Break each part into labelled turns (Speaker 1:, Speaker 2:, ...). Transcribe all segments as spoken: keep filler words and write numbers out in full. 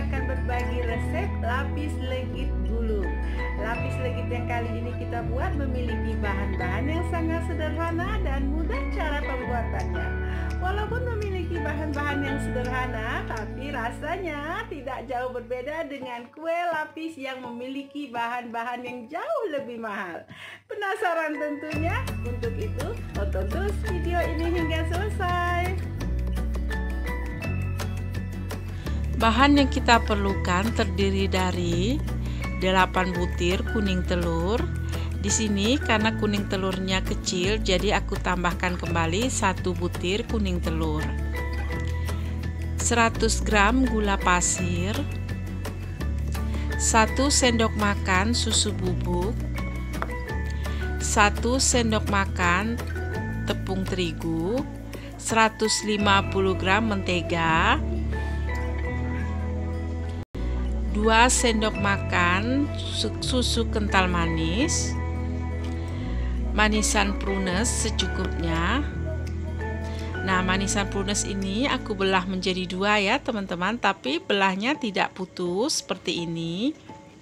Speaker 1: akan berbagi resep lapis legit gulung. Lapis legit yang kali ini kita buat memiliki bahan-bahan yang sangat sederhana dan mudah cara pembuatannya. Walaupun memiliki bahan-bahan yang sederhana, tapi rasanya tidak jauh berbeda dengan kue lapis yang memiliki bahan-bahan yang jauh lebih mahal. Penasaran tentunya? Untuk itu, tonton terus video ini hingga selesai.
Speaker 2: Bahan yang kita perlukan terdiri dari delapan butir kuning telur. Di sini karena kuning telurnya kecil, jadi aku tambahkan kembali satu butir kuning telur. seratus gram gula pasir, satu sendok makan susu bubuk, satu sendok makan tepung terigu, seratus lima puluh gram mentega, dua sendok makan susu kental manis, manisan prunes secukupnya. Nah, manisan prunes ini aku belah menjadi dua ya teman-teman, tapi belahnya tidak putus seperti ini.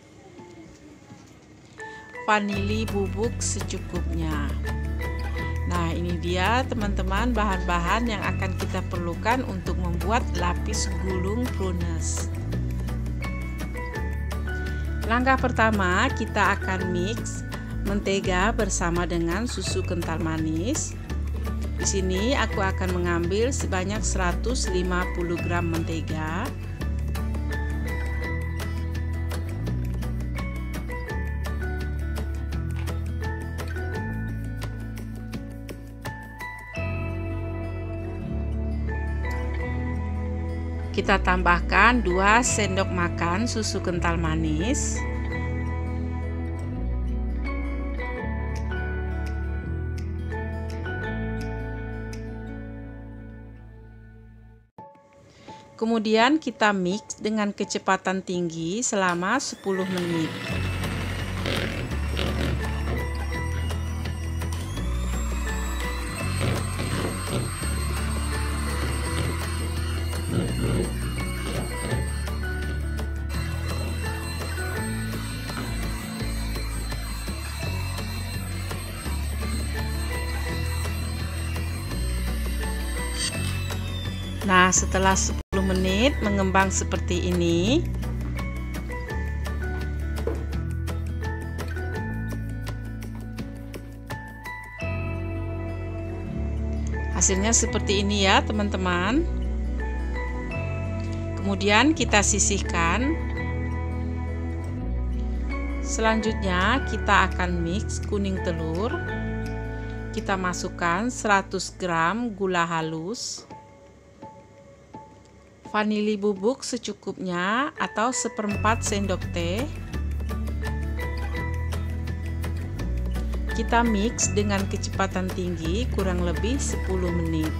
Speaker 2: Vanili bubuk secukupnya. Nah, ini dia teman-teman bahan-bahan yang akan kita perlukan untuk membuat lapis gulung prunes. Langkah pertama, kita akan mix mentega bersama dengan susu kental manis. Di sini aku akan mengambil sebanyak seratus lima puluh gram mentega. Kita tambahkan dua sendok makan susu kental manis. Kemudian kita mix dengan kecepatan tinggi selama sepuluh menit. Nah, setelah sepuluh menit mengembang seperti ini. Hasilnya seperti ini ya, teman-teman. Kemudian kita sisihkan. Selanjutnya kita akan mix kuning telur. Kita masukkan seratus gram gula halus, vanili bubuk secukupnya atau seperempat sendok teh. Kita mix dengan kecepatan tinggi kurang lebih sepuluh menit.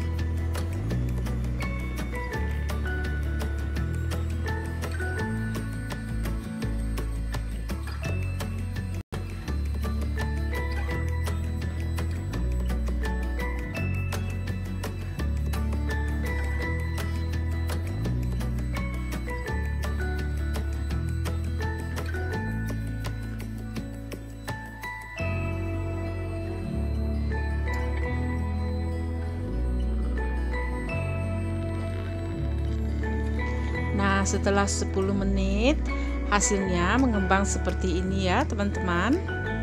Speaker 2: Nah, setelah sepuluh menit hasilnya mengembang seperti ini ya teman-teman.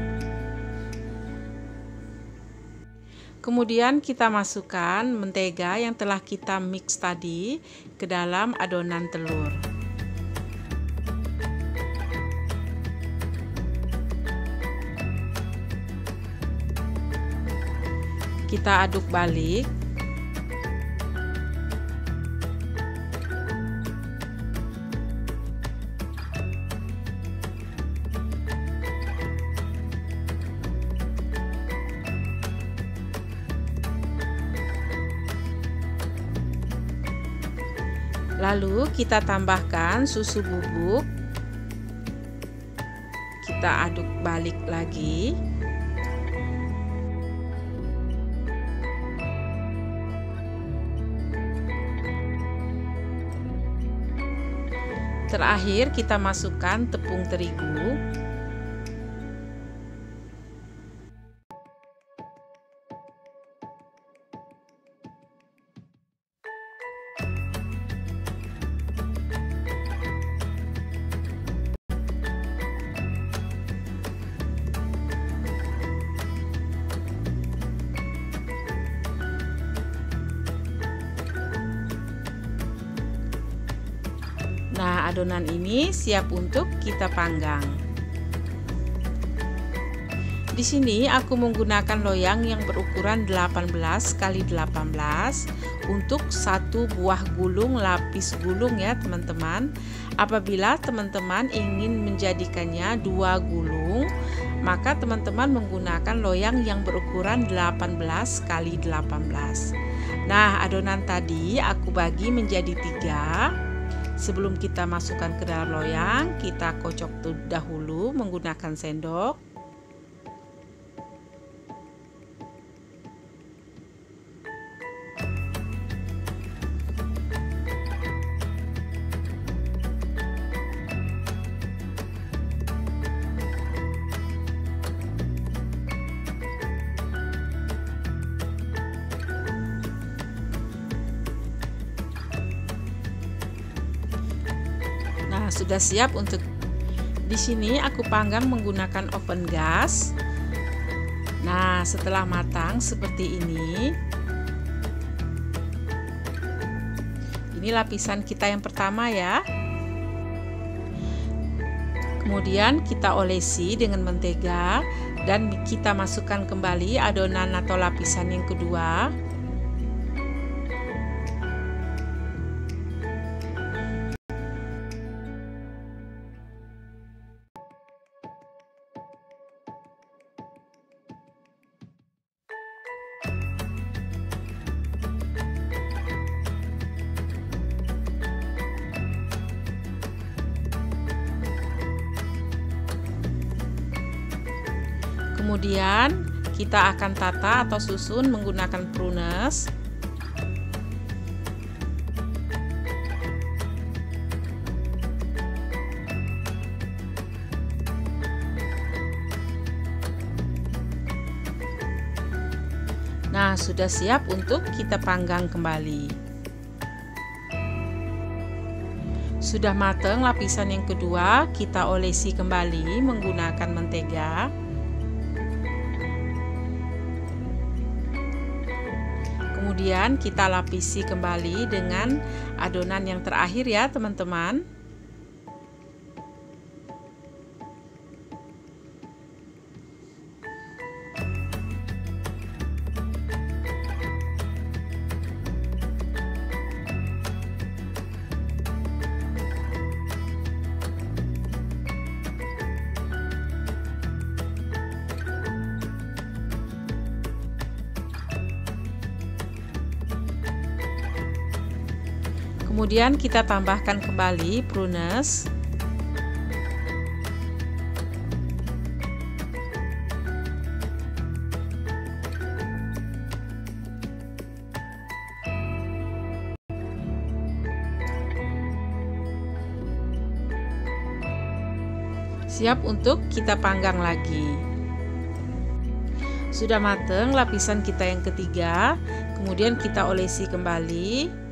Speaker 2: Kemudian kita masukkan mentega yang telah kita mix tadi ke dalam adonan telur. Kita aduk balik. Lalu kita tambahkan susu bubuk. Kita aduk balik lagi. Terakhir kita masukkan tepung terigu. Nah, adonan ini siap untuk kita panggang. Di sini aku menggunakan loyang yang berukuran delapan belas kali delapan belas untuk satu buah gulung lapis gulung ya, teman-teman. Apabila teman-teman ingin menjadikannya dua gulung, maka teman-teman menggunakan loyang yang berukuran delapan belas kali delapan belas. Nah, adonan tadi aku bagi menjadi tiga. Sebelum kita masukkan ke dalam loyang, kita kocok dahulu menggunakan sendok. Nah, sudah siap untuk di sini aku panggang menggunakan oven gas. Nah, setelah matang seperti ini. Ini lapisan kita yang pertama ya. Kemudian kita olesi dengan mentega dan kita masukkan kembali adonan atau lapisan yang kedua. Kemudian kita akan tata atau susun menggunakan prunus. Nah, sudah siap untuk kita panggang kembali. Sudah matang lapisan yang kedua, kita olesi kembali menggunakan mentega. Kemudian kita lapisi kembali dengan adonan yang terakhir ya, teman-teman. Kemudian kita tambahkan kembali prunus. Siap untuk kita panggang lagi. Sudah matang lapisan kita yang ketiga, kemudian kita olesi kembali.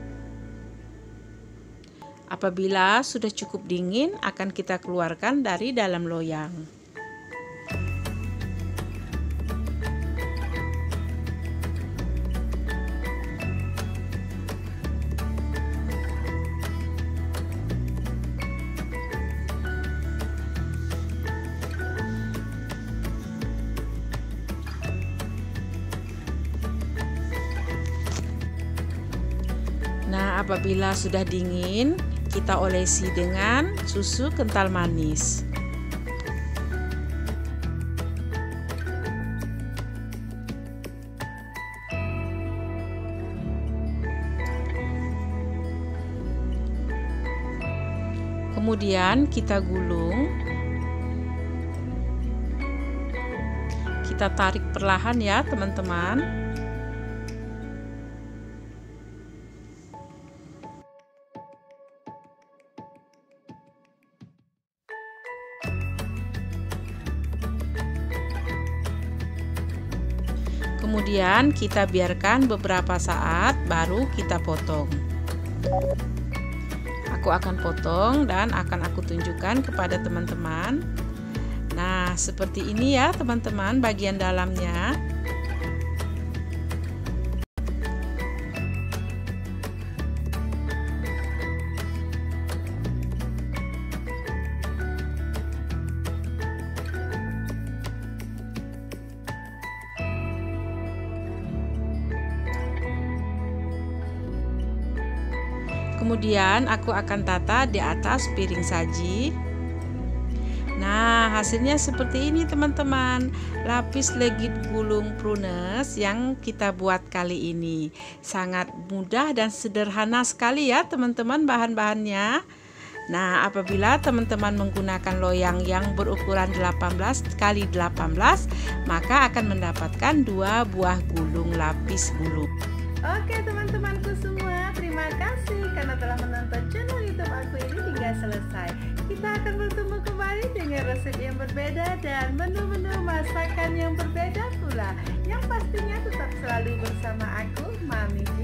Speaker 2: Apabila sudah cukup dingin, akan kita keluarkan dari dalam loyang. Nah, apabila sudah dingin, kita olesi dengan susu kental manis. Kemudian kita gulung. Kita tarik perlahan ya, teman-teman. Kemudian kita biarkan beberapa saat baru kita potong. Aku akan potong dan akan aku tunjukkan kepada teman-teman. Nah, seperti ini ya teman-teman bagian dalamnya. Kemudian aku akan tata di atas piring saji. Nah, hasilnya seperti ini teman-teman. Lapis legit gulung Prunus yang kita buat kali ini. Sangat mudah dan sederhana sekali ya teman-teman bahan-bahannya. Nah, apabila teman-teman menggunakan loyang yang berukuran delapan belas kali delapan belas, maka akan mendapatkan dua buah gulung lapis gulung.
Speaker 1: Oke teman-temanku semua, terima kasih karena telah menonton channel YouTube aku ini hingga selesai. Kita akan bertemu kembali dengan resep yang berbeda dan menu-menu masakan yang berbeda pula. Yang pastinya tetap selalu bersama aku, Mami